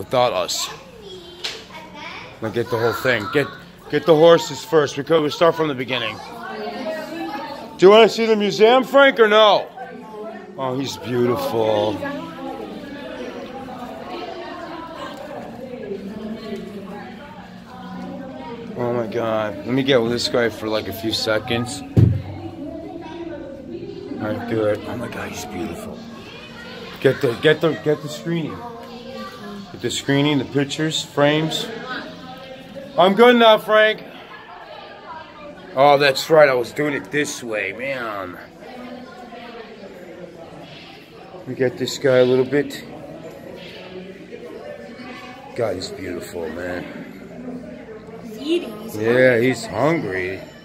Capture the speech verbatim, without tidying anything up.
without us. I'm gonna get the whole thing. Get get the horses first because we start from the beginning. Do you want to see the museum, Frank, or no? Oh, he's beautiful. Oh my God. Let me get with this guy for like a few seconds. Alright, do it. Oh my God, he's beautiful. Get the get the get the screening. Get the screening, the pictures, frames. I'm good now, Frank. Oh, that's right. I was doing it this way, man. Let me get this guy a little bit. God, he's beautiful, man. He's eating. He's yeah, he's hungry.